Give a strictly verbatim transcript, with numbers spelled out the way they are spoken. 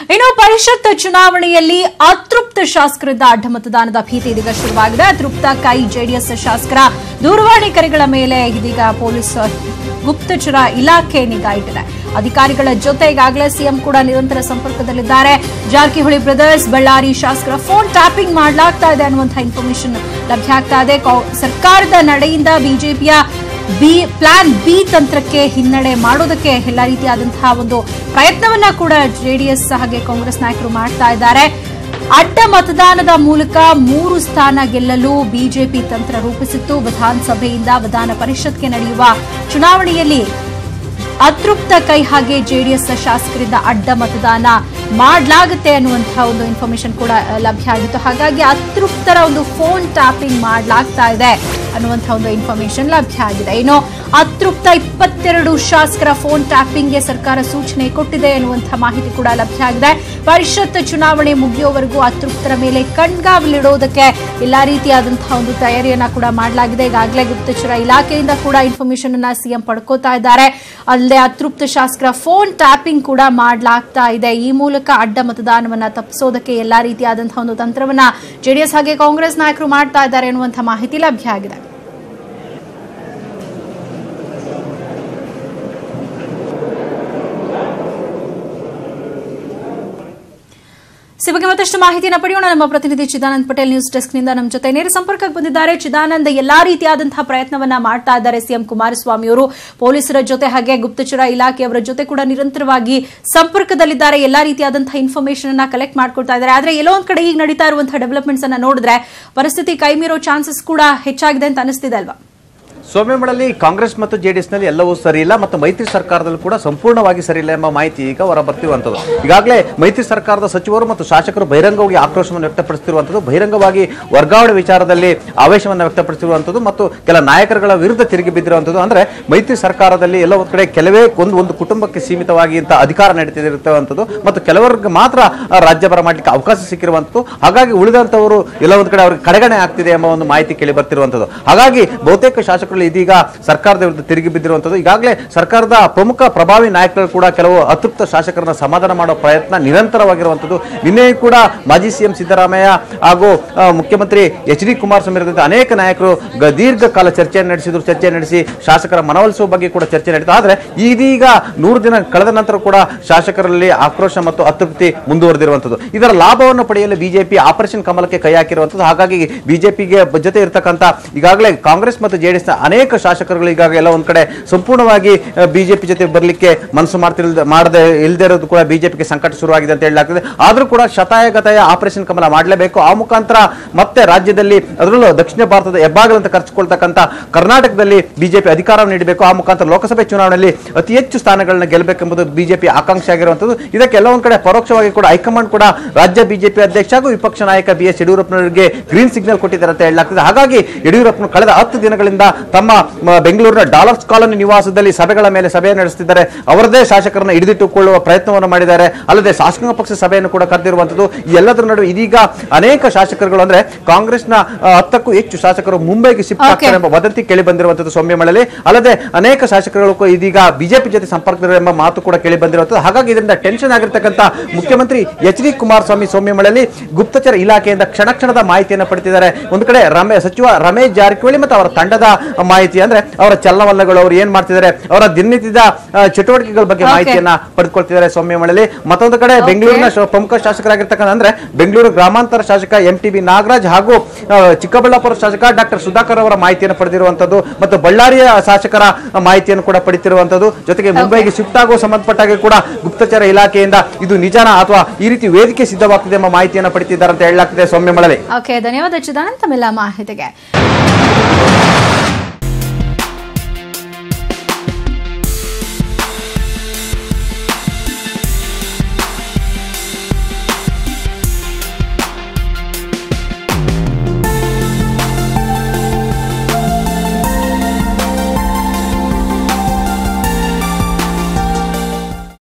ಇನ್ನು ಪರಿಷತ್ ಚುನಾವಣೆಯಲ್ಲಿ ಅತೃಪ್ತ ಶಾಸಕರಿಂದ ಅಡ್ಡ ಮತದಾನದ ಭೀತಿ ಇದೀಗ ಶುರುವಾಗಿದೆ. ಅತೃಪ್ತ ಕೈ ಜೆಡಿಎಸ್ ಶಾಸಕರ ದೂರವಾಣಿ ಕರೆಗಳ ಮೇಲೆ ಇದೀಗ ಪೊಲೀಸ್ ಗುಪ್ತಚರ ಇಲಾಖೆ ನಿಗಾ ಇಟ್ಟಿದೆ. ಅಧಿಕಾರಿಗಳ ಜೊತೆ ಈಗಾಗಲೇ ಸಿಎಂ ಕೂಡ ನಿರಂತರ ಸಂಪರ್ಕದಲ್ಲಿದ್ದಾರೆ. ಜಾರಕಿಹೊಳಿ ಬ್ರದರ್ಸ್ ಬಳ್ಳಾರಿ ಶಾಸಕರ ಫೋನ್ ಟ್ಯಾಪಿಂಗ್ ಮಾಡಲಾಗ್ತಾ ಇದೆ ಅನ್ನುವಂತಹ ಇನ್ಫಾರ್ಮೇಶನ್ ಲಭ್ಯ ಆಗ್ತಾ ಇದೆ. ಸರ್ಕಾರದ ನಡೆಯಿಂದ ಬಿಜೆಪಿಯ ಬಿ ಪ್ಲಾನ್ ಬಿ ತಂತ್ರಕ್ಕೆ ಹಿನ್ನಡೆ ಮಾಡೋದಕ್ಕೆ ಎಲ್ಲ ರೀತಿಯಾದಂತಹ ಒಂದು ಪ್ರಯತ್ನವನ್ನ ಕೂಡ ಜೆಡಿಎಸ್ ಹಾಗೆ ಕಾಂಗ್ರೆಸ್ ನಾಯಕರು ಮಾಡ್ತಾ ಇದ್ದಾರೆ. ಅಡ್ಡ ಮತದಾನದ ಮೂಲಕ ಮೂರು ಸ್ಥಾನ ಗೆಲ್ಲಲು ಬಿಜೆಪಿ ತಂತ್ರ ರೂಪಿಸಿತ್ತು. ವಿಧಾನಸಭೆಯಿಂದ ವಿಧಾನ ಪರಿಷತ್ಗೆ ನಡೆಯುವ ಚುನಾವಣೆಯಲ್ಲಿ ಅತೃಪ್ತ ಕೈ ಹಾಗೆ ಜೆಡಿಎಸ್ ಶಾಸಕರಿಂದ ಅಡ್ಡ ಮತದಾನ ಮಾಡಲಾಗುತ್ತೆ ಅನ್ನುವಂತಹ ಒಂದು ಇನ್ಫಾರ್ಮೇಶನ್ ಕೂಡ ಲಭ್ಯ ಆಗಿತ್ತು. ಹಾಗಾಗಿ ಅತೃಪ್ತರ ಒಂದು ಫೋನ್ ಟ್ಯಾಪಿಂಗ್ ಮಾಡಲಾಗ್ತಾ ಇದೆ ಅನ್ನುವಂತಹ ಒಂದು ಇನ್ಫಾರ್ಮೇಶನ್ ಲಭ್ಯ ಆಗಿದೆ. ಇನ್ನು ಅತೃಪ್ತ ಇಪ್ಪತ್ತೆರಡು ಶಾಸಕರ ಫೋನ್ ಟ್ಯಾಪಿಂಗ್ಗೆ ಸರ್ಕಾರ ಸೂಚನೆ ಕೊಟ್ಟಿದೆ ಎನ್ನುವಂತಹ ಮಾಹಿತಿ ಕೂಡ ಲಭ್ಯ ಆಗಿದೆ. ಪರಿಷತ್ ಚುನಾವಣೆ ಮುಗಿಯುವವರೆಗೂ ಅತೃಪ್ತರ ಮೇಲೆ ಕಣ್ಗಾವಲಿಡೋದಕ್ಕೆ ಎಲ್ಲಾ ರೀತಿಯಾದಂತಹ ಒಂದು ತಯಾರಿಯನ್ನ ಕೂಡ ಮಾಡಲಾಗಿದೆ. ಈಗಾಗಲೇ ಗುಪ್ತಚರ ಇಲಾಖೆಯಿಂದ ಕೂಡ ಇನ್ಫಾರ್ಮೇಶನ್ ಅನ್ನ ಸಿಎಂ ಪಡ್ಕೋತಾ ಇದ್ದಾರೆ. ಅಲ್ಲದೆ ಅತೃಪ್ತ ಶಾಸಕರ ಫೋನ್ ಟ್ಯಾಪಿಂಗ್ ಕೂಡ ಮಾಡಲಾಗ್ತಾ ಇದೆ. ಈ ಮೂಲಕ ಅಡ್ಡ ಮತದಾನವನ್ನ ತಪ್ಪಿಸೋದಕ್ಕೆ ಎಲ್ಲಾ ರೀತಿಯಾದಂತಹ ಒಂದು ತಂತ್ರವನ್ನ ಜೆಡಿಎಸ್ ಹಾಗೆ ಕಾಂಗ್ರೆಸ್ ನಾಯಕರು ಮಾಡ್ತಾ ಇದ್ದಾರೆ ಎನ್ನುವಂತಹ ಮಾಹಿತಿ ಲಭ್ಯ ಆಗಿದೆ. ಈ ಬಗ್ಗೆ ಮತ್ತಷ್ಟು ಮಾಹಿತಿಯನ್ನು ಪಡೆಯೋಣ. ನಮ್ಮ ಪ್ರತಿನಿಧಿ ಚಿದಾನಂದ್ ಪಟೇಲ್ ನ್ಯೂಸ್ ಡೆಸ್ಕ್ ನಿಂದ ನಮ್ಮ ಜೊತೆ ನೇರ ಸಂಪರ್ಕಕ್ಕೆ ಬಂದಿದ್ದಾರೆ. ಚಿದಾನಂದ್, ಎಲ್ಲಾ ರೀತಿಯಾದಂತಹ ಪ್ರಯತ್ನವನ್ನ ಮಾಡ್ತಾ ಇದ್ದಾರೆ ಸಿಎಂ ಕುಮಾರಸ್ವಾಮಿ ಅವರು. ಪೊಲೀಸರ ಜೊತೆ ಹಾಗೆ ಗುಪ್ತಚರ ಇಲಾಖೆಯವರ ಜೊತೆ ಕೂಡ ನಿರಂತರವಾಗಿ ಸಂಪರ್ಕದಲ್ಲಿದ್ದಾರೆ. ಎಲ್ಲಾ ರೀತಿಯಾದಂತಹ ಇನ್ಫಾರ್ಮೇಶನ್ ಅನ್ನ ಕಲೆಕ್ಟ್ ಮಾಡ್ಕೊಳ್ತಾ ಇದ್ದಾರೆ. ಆದ್ರೆ ಎಲ್ಲೋ ಒಂದ್ ಕಡೆ ಈಗ ನಡೀತಾ ಇರುವಂತಹ ಡೆವಲಪ್ಮೆಂಟ್ಸ್ ಅನ್ನ ನೋಡಿದ್ರೆ ಪರಿಸ್ಥಿತಿ ಕೈಮೀರೋ ಚಾನ್ಸಸ್ ಕೂಡ ಹೆಚ್ಚಾಗಿದೆ ಅಂತ ಅನಿಸ್ತಿದೆ ಅಲ್ವಾ? ಸೌಮ್ಯಮಳಲ್ಲಿ ಕಾಂಗ್ರೆಸ್ ಮತ್ತು ಜೆಡಿಎಸ್ನಲ್ಲಿ ಎಲ್ಲವೂ ಸರಿ ಇಲ್ಲ ಮತ್ತು ಮೈತ್ರಿ ಸರ್ಕಾರದಲ್ಲೂ ಕೂಡ ಸಂಪೂರ್ಣವಾಗಿ ಸರಿ ಇಲ್ಲ ಎಂಬ ಮಾಹಿತಿ ಈಗ ಹೊರಬರ್ತಿರುವಂಥದ್ದು. ಈಗಾಗಲೇ ಮೈತ್ರಿ ಸರ್ಕಾರದ ಸಚಿವರು ಮತ್ತು ಶಾಸಕರು ಬಹಿರಂಗವಾಗಿ ಆಕ್ರೋಶವನ್ನು ವ್ಯಕ್ತಪಡಿಸುತ್ತಿರುವಂಥದ್ದು, ಬಹಿರಂಗವಾಗಿ ವರ್ಗಾವಣೆ ವಿಚಾರದಲ್ಲಿ ಆವೇಶವನ್ನು ವ್ಯಕ್ತಪಡಿಸಿರುವಂಥದ್ದು ಮತ್ತು ಕೆಲ ನಾಯಕರುಗಳ ವಿರುದ್ಧ ತಿರುಗಿ ಬಿದ್ದಿರುವಂಥದ್ದು. ಅಂದ್ರೆ ಮೈತ್ರಿ ಸರ್ಕಾರದಲ್ಲಿ ಎಲ್ಲ ಒಂದು ಕಡೆ ಕೆಲವೇ ಒಂದು ಒಂದು ಕುಟುಂಬಕ್ಕೆ ಸೀಮಿತವಾಗಿ ಇಂಥ ಅಧಿಕಾರ ನಡೀತಿರುವಂಥದ್ದು ಮತ್ತು ಕೆಲವರಿಗೆ ಮಾತ್ರ ರಾಜ್ಯಭಾರ ಮಾಡಲಿಕ್ಕೆ ಅವಕಾಶ ಸಿಕ್ಕಿರುವಂಥದ್ದು. ಹಾಗಾಗಿ ಉಳಿದಂಥವರು ಎಲ್ಲ ಒಂದು ಕಡೆ ಅವರಿಗೆ ಕಡೆಗಣೆ ಆಗ್ತಿದೆ ಎಂಬ ಒಂದು ಮಾಹಿತಿ ಕೇಳಿ ಬರ್ತಿರುವಂಥದ್ದು. ಹಾಗಾಗಿ ಬಹುತೇಕ ಶಾಸಕರು ಇದೀಗ ಸರ್ಕಾರದ ವಿರುದ್ಧ ತಿರುಗಿ ಬಿದ್ದಿರುವಂಥದ್ದು. ಈಗಾಗಲೇ ಸರ್ಕಾರದ ಪ್ರಮುಖ ಪ್ರಭಾವಿ ನಾಯಕರು ಕೂಡ ಕೆಲವು ಅತೃಪ್ತ ಶಾಸಕರನ್ನ ಸಮಾಧಾನ ಮಾಡುವ ಪ್ರಯತ್ನ ನಿರಂತರವಾಗಿರುವಂಥದ್ದು. ನಿನ್ನೆ ಕೂಡ ಮಾಜಿ ಸಿಎಂ ಸಿದ್ದರಾಮಯ್ಯ ಹಾಗೂ ಮುಖ್ಯಮಂತ್ರಿ ಎಚ್ ಡಿ ಕುಮಾರಸ್ವಾಮಿ ಅನೇಕ ನಾಯಕರು ದೀರ್ಘ ಕಾಲ ಚರ್ಚೆಯನ್ನು ನಡೆಸಿದ್ರು. ಚರ್ಚೆ ನಡೆಸಿ ಶಾಸಕರ ಮನವೊಲಿಸುವ ಬಗ್ಗೆ ಕೂಡ ಚರ್ಚೆ ನಡೆಯಿತು. ಆದರೆ ಇದೀಗ ನೂರು ದಿನ ಕಳೆದ ನಂತರ ಕೂಡ ಶಾಸಕರಲ್ಲಿ ಆಕ್ರೋಶ ಮತ್ತು ಅತೃಪ್ತಿ ಮುಂದುವರೆದಿರುವಂಥದ್ದು. ಇದರ ಲಾಭವನ್ನು ಪಡೆಯಲು ಬಿಜೆಪಿ ಆಪರೇಷನ್ ಕಮಲಕ್ಕೆ ಕೈ ಹಾಕಿರುವಂಥದ್ದು. ಹಾಗಾಗಿ ಬಿಜೆಪಿಗೆ ಜೊತೆ ಇರತಕ್ಕಂಥ ಈಗಾಗಲೇ ಕಾಂಗ್ರೆಸ್ ಮತ್ತು ಜೆಡಿಎಸ್ ಅನೇಕ ಶಾಸಕರುಗಳು ಈಗಾಗಲೇ ಎಲ್ಲ ಒಂದ್ ಕಡೆ ಸಂಪೂರ್ಣವಾಗಿ ಬಿಜೆಪಿ ಜೊತೆ ಬರಲಿಕ್ಕೆ ಮನಸ್ಸು ಮಾಡ್ತಿಲ್ ಮಾಡದೆ ಇಲ್ಲದೆ ಇರೋದು ಕೂಡ ಬಿಜೆಪಿಗೆ ಸಂಕಟ ಶುರುವಾಗಿದೆ ಅಂತ ಹೇಳಲಾಗ್ತದೆ. ಆದ್ರೂ ಕೂಡ ಶತಾಯ ಗತಾಯ ಆಪರೇಷನ್ ಕಮಲ ಮಾಡಲೇಬೇಕು. ಆ ಮುಖಾಂತರ ಮತ್ತೆ ರಾಜ್ಯದಲ್ಲಿ ಅದರಲ್ಲೂ ದಕ್ಷಿಣ ಭಾರತದ ಹೆಬ್ಬಾಗಿಲಂತ ಕರೆಸಿಕೊಳ್ತಕ್ಕಂಥ ಕರ್ನಾಟಕದಲ್ಲಿ ಬಿಜೆಪಿ ಅಧಿಕಾರವನ್ನು ನೀಡಬೇಕು. ಆ ಮುಖಾಂತರ ಲೋಕಸಭೆ ಚುನಾವಣೆಯಲ್ಲಿ ಅತಿ ಹೆಚ್ಚು ಸ್ಥಾನಗಳನ್ನ ಗೆಲ್ಲಬೇಕೆಂಬುದು ಬಿಜೆಪಿ ಆಕಾಂಕ್ಷೆ ಆಗಿರುವಂತದ್ದು. ಇದಕ್ಕೆ ಎಲ್ಲ ಒಂದ್ ಕಡೆ ಪರೋಕ್ಷವಾಗಿ ಕೂಡ ಹೈಕಮಾಂಡ್ ಕೂಡ ರಾಜ್ಯ ಬಿಜೆಪಿ ಅಧ್ಯಕ್ಷ ಹಾಗೂ ವಿಪಕ್ಷ ನಾಯಕ ಬಿ ಎಸ್ ಯಡಿಯೂರಪ್ಪನವರಿಗೆ ಗ್ರೀನ್ ಸಿಗ್ನಲ್ ಕೊಟ್ಟಿದ್ದಾರೆ ಅಂತ ಹೇಳಲಾಗ್ತದೆ. ಹಾಗಾಗಿ ಯಡಿಯೂರಪ್ಪನ ಕಳೆದ ಹತ್ತು ದಿನಗಳಿಂದ ತಮ್ಮ ಬೆಂಗಳೂರಿನ ಡಾಲರ್ಸ್ ಕಾಲೋನಿ ನಿವಾಸದಲ್ಲಿ ಸಭೆಗಳ ಮೇಲೆ ಸಭೆ ನಡೆಸುತ್ತಿದ್ದಾರೆ. ಅವರದೇ ಶಾಸಕರನ್ನು ಹಿಡಿದಿಟ್ಟುಕೊಳ್ಳುವ ಪ್ರಯತ್ನವನ್ನು ಮಾಡಿದ್ದಾರೆ. ಅಲ್ಲದೆ ಶಾಸಕಾಂಗ ಪಕ್ಷ ಸಭೆಯನ್ನು ಕೂಡ ಕರೆದಿರುವಂತದ್ದು. ಈ ಎಲ್ಲದರ ನಡುವೆ ಇದೀಗ ಅನೇಕ ಶಾಸಕರುಗಳು ಅಂದ್ರೆ ಕಾಂಗ್ರೆಸ್ನ ಹತ್ತಕ್ಕೂ ಹೆಚ್ಚು ಶಾಸಕರು ಮುಂಬೈಗೆ ಶಿಫ್ಟ್ ಆಗ್ತಾರೆ ಎಂಬ ವದಂತಿ ಕೇಳಿ ಬಂದಿರುವಂತದ್ದು ಸೌಮ್ಯಮಳಲ್ಲಿ. ಅಲ್ಲದೆ ಅನೇಕ ಶಾಸಕರುಗಳು ಇದೀಗ ಬಿಜೆಪಿ ಜೊತೆ ಸಂಪರ್ಕದಲ್ಲಿ ಎಂಬ ಮಾತು ಕೂಡ ಕೇಳಿ ಬಂದಿರುವಂತದ್ದು. ಹಾಗಾಗಿ ಇದರಿಂದ ಟೆನ್ಷನ್ ಆಗಿರ್ತಕ್ಕಂಥ ಮುಖ್ಯಮಂತ್ರಿ ಎಚ್ ಡಿ ಕುಮಾರಸ್ವಾಮಿ ಸೌಮ್ಯಮಳಲ್ಲಿ ಗುಪ್ತಚರ ಇಲಾಖೆಯಿಂದ ಕ್ಷಣ ಕ್ಷಣದ ಮಾಹಿತಿಯನ್ನು ಪಡೆದಿದ್ದಾರೆ. ಒಂದು ಕಡೆ ರಮೇ ಸಚಿವ ರಮೇಶ್ ಜಾರಕಿಹೊಳಿ ಮತ್ತು ಅವರ ತಂಡದ ಮಾಹಿತಿ ಅಂದ್ರೆ ಅವರ ಚಲನವಲನಗಳು, ಅವರು ಏನ್ ಮಾಡ್ತಿದ್ದಾರೆ, ಅವರ ದಿನನಿತ್ಯದ ಚಟುವಟಿಕೆಗಳ ಬಗ್ಗೆ ಮಾಹಿತಿಯನ್ನ ಪಡೆದುಕೊಳ್ತಿದ್ದಾರೆ ಸೌಮ್ಯಮಳಲ್ಲಿ. ಮತ್ತೊಂದು ಕಡೆ ಬೆಂಗಳೂರಿನ ಪ್ರಮುಖ ಶಾಸಕರಾಗಿರ್ತಕ್ಕಂಥ ಅಂದ್ರೆ ಬೆಂಗಳೂರು ಗ್ರಾಮಾಂತರ ಶಾಸಕ ಎಂ ಟಿ ಬಿ ನಾಗರಾಜ್ ಹಾಗೂ ಚಿಕ್ಕಬಳ್ಳಾಪುರ ಶಾಸಕ ಡಾಕ್ಟರ್ ಸುಧಾಕರ್ ಅವರ ಮಾಹಿತಿಯನ್ನು ಪಡೆದಿರುವಂತದ್ದು ಮತ್ತು ಬಳ್ಳಾರಿಯ ಶಾಸಕರ ಮಾಹಿತಿಯನ್ನು ಕೂಡ ಪಡೆದಿರುವಂತದ್ದು. ಜೊತೆಗೆ ಮುಂಬೈಗೆ ಶಿಫ್ಟ್ ಆಗುವ ಸಂಬಂಧಪಟ್ಟಾಗ ಕೂಡ ಗುಪ್ತಚರ ಇಲಾಖೆಯಿಂದ ಇದು ನಿಜಾನ ಅಥವಾ ಈ ರೀತಿ ವೇದಿಕೆ ಸಿದ್ಧವಾಗ್ತಿದೆ ಎಂಬ ಮಾಹಿತಿಯನ್ನು ಪಡೆದಿದ್ದಾರೆ ಅಂತ ಹೇಳಲಾಗ್ತಿದೆ ಸೌಮ್ಯಮಳಲ್ಲಿ. ಓಕೆ, ಧನ್ಯವಾದ ಚಿದಾನಂದ್ ತಮ್ಮೆಲ್ಲ ಮಾಹಿತಿಗೆ.